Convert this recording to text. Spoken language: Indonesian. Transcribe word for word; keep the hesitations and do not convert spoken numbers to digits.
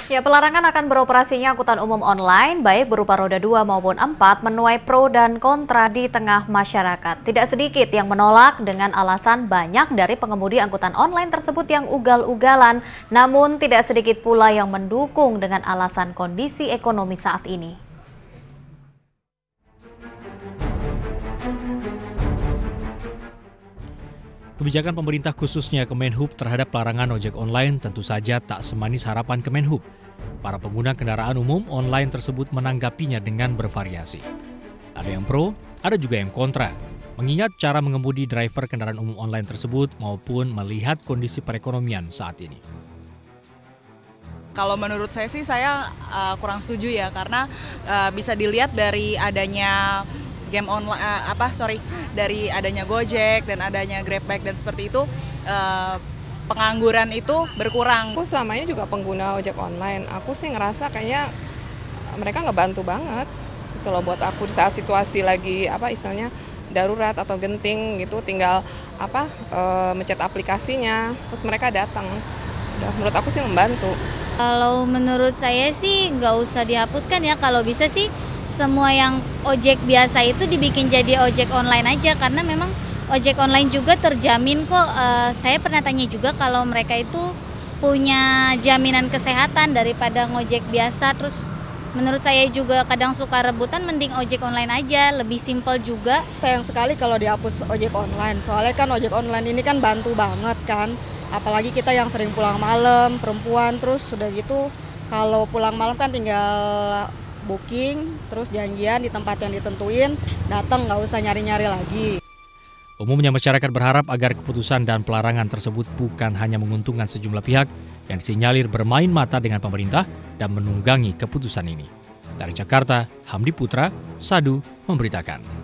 Ya, pelarangan akan beroperasinya angkutan umum online, baik berupa roda dua maupun empat, menuai pro dan kontra di tengah masyarakat. Tidak sedikit yang menolak dengan alasan banyak dari pengemudi angkutan online tersebut yang ugal-ugalan, namun tidak sedikit pula yang mendukung dengan alasan kondisi ekonomi saat ini. Kebijakan pemerintah khususnya Kemenhub terhadap larangan ojek online tentu saja tak semanis harapan Kemenhub. Para pengguna kendaraan umum online tersebut menanggapinya dengan bervariasi. Ada yang pro, ada juga yang kontra. Mengingat cara mengemudi driver kendaraan umum online tersebut maupun melihat kondisi perekonomian saat ini. Kalau menurut saya sih saya uh, kurang setuju ya, karena uh, bisa dilihat dari adanya game online uh, apa sorry dari adanya Gojek dan adanya Grabback dan seperti itu uh, pengangguran itu berkurang. Aku selama ini juga pengguna ojek online, aku sih ngerasa kayaknya mereka ngebantu banget gitu loh buat aku di saat situasi lagi apa istilahnya darurat atau genting gitu, tinggal apa e, mencet aplikasinya terus mereka datang. Udah, menurut aku sih membantu. Kalau menurut saya sih nggak usah dihapuskan ya, kalau bisa sih semua yang ojek biasa itu dibikin jadi ojek online aja, karena memang ojek online juga terjamin kok. Uh, saya pernah tanya juga kalau mereka itu punya jaminan kesehatan daripada ngojek biasa. Terus menurut saya juga kadang suka rebutan, mending ojek online aja, lebih simpel juga. Sayang sekali kalau dihapus ojek online, soalnya kan ojek online ini kan bantu banget kan. Apalagi kita yang sering pulang malam, perempuan, terus sudah gitu kalau pulang malam kan tinggal booking, terus janjian di tempat yang ditentuin, datang nggak usah nyari-nyari lagi. Umumnya masyarakat berharap agar keputusan dan pelarangan tersebut bukan hanya menguntungkan sejumlah pihak yang disinyalir bermain mata dengan pemerintah dan menunggangi keputusan ini. Dari Jakarta, Hamdi Putra, Sadu memberitakan.